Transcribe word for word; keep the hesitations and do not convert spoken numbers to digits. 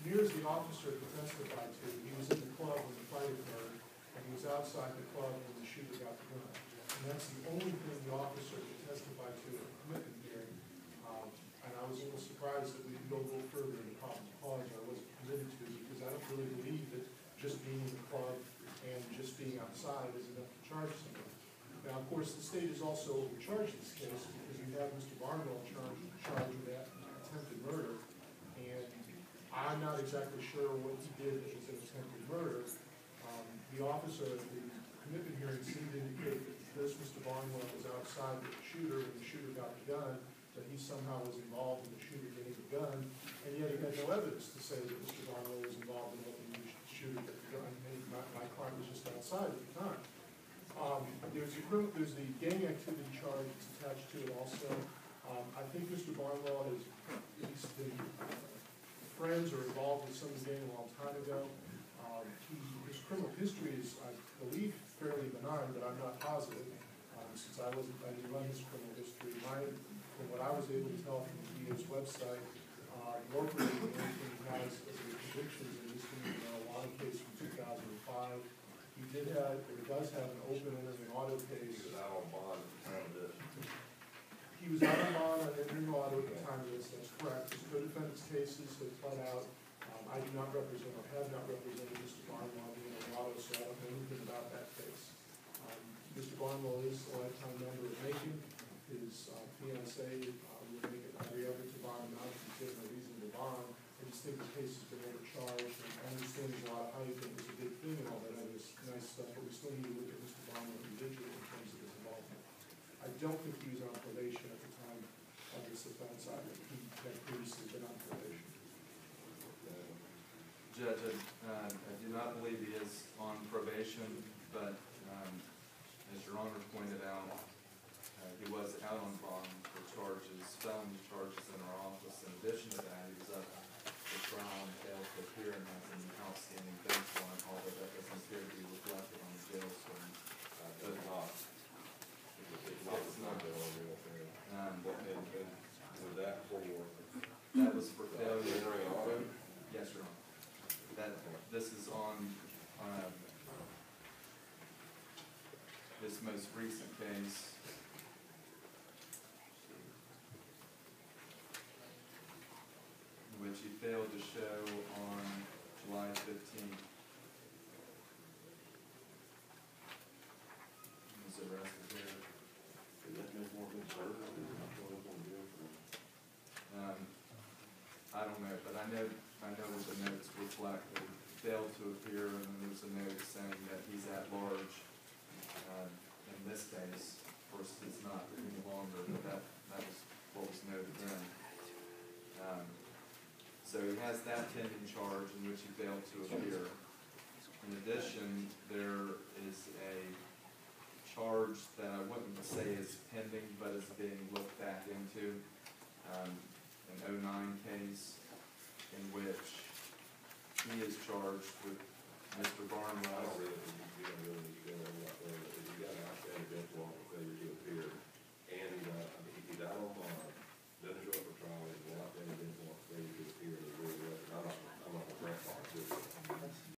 here's the officer to testify to. He was in the club when the fight occurred, and he was outside the club when the shooter got the gun. And that's the only thing the officer could testify to at a commitment hearing. Um, and I was a little surprised that we didn't go a little further in the probable cause I wasn't committed to, because I don't really believe that just being in the club and just being outside is enough to charge somebody. Now, of course, the state is also overcharged this case because you have Mister Barnwell charged, charged with that attempted murder, and I'm not exactly sure what he did that was an attempted murder. Um, the officer at the commitment hearing seemed to indicate that this Mister Barnwell was outside with the shooter when the shooter got the gun, that he somehow was involved in the shooter getting the gun, and yet he had no evidence to say that Mister Barnwell was involved in helping the shooter get the gun. And my, my client was just outside at the time. Um, there's, a, there's the gang activity charge that's attached to it also. Um, I think Mister Barnwell has he's been uh, friends or involved with some of the gang a long time ago. Um, he, his criminal history is, I believe, fairly benign, but I'm not positive um, since I wasn't I didn't run his criminal history. My, from what I was able to tell from the D A's website, uh, locally, the only thing he has is the convictions in this marijuana case from two thousand five. He did have, or does have an open and an auto case. He was out on bond at the time of this. He was out on bond and in auto at the time of this, that's correct. His co-defendant's cases have played out. Um, I do not represent, or have not represented Mister Barnwell in an auto, so I don't know anything about that case. Um, Mister Barnwell is a lifetime member of Macon. His uh, fiancée uh, will make it every effort to bond him out. He's given a reasonable bond. I just think the case has been overcharged, and I understand there's a lot of hype and it's a big thing and all that other nice stuff, but we still need to look at Mister Barnwell individually in terms of his involvement. I don't think he was on probation at the time of this offense. I think he had previously been on probation. Judge, I, uh, I do not believe he is on probation, but um, as Your Honor pointed out, uh, he was out on bond for charges, felony charges in our office. In addition to that, he was up for trial and failed to appear and has an outstanding bench warrant, although that doesn't appear to be reflected on the jail swing. Uh, does not. It's not, it's not the only real thing. Um, What made it, was that for? that was for failure. Entering auto? Yes, Your Honor. That, this is on, um, this most recent case. Which he failed to show on July fifteenth. Was arrested here. Did that make more concern? Um, I don't know, but I know, I know what the notes reflect, that he failed to appear, and then there's a note saying that he's at large. Uh, in this case, of course, he's not any longer, but that, that was what was noted then. Um, So he has that pending charge in which he failed to appear. In addition, there is a charge that I wouldn't say is pending, but is being looked back into, um, an oh nine case in which he is charged with Mister I Barnwell. don't really, we don't really need to go